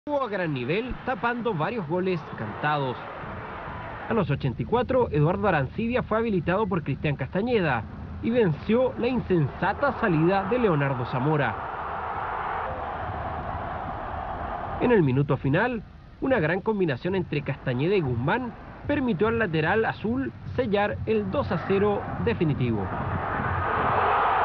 Jugó a gran nivel, tapando varios goles cantados. A los 84, Eduardo Arancibia fue habilitado por Cristian Castañeda y venció la insensata salida de Leonardo Zamora. En el minuto final, una gran combinación entre Castañeda y Guzmán permitió al lateral azul sellar el 2-0 definitivo.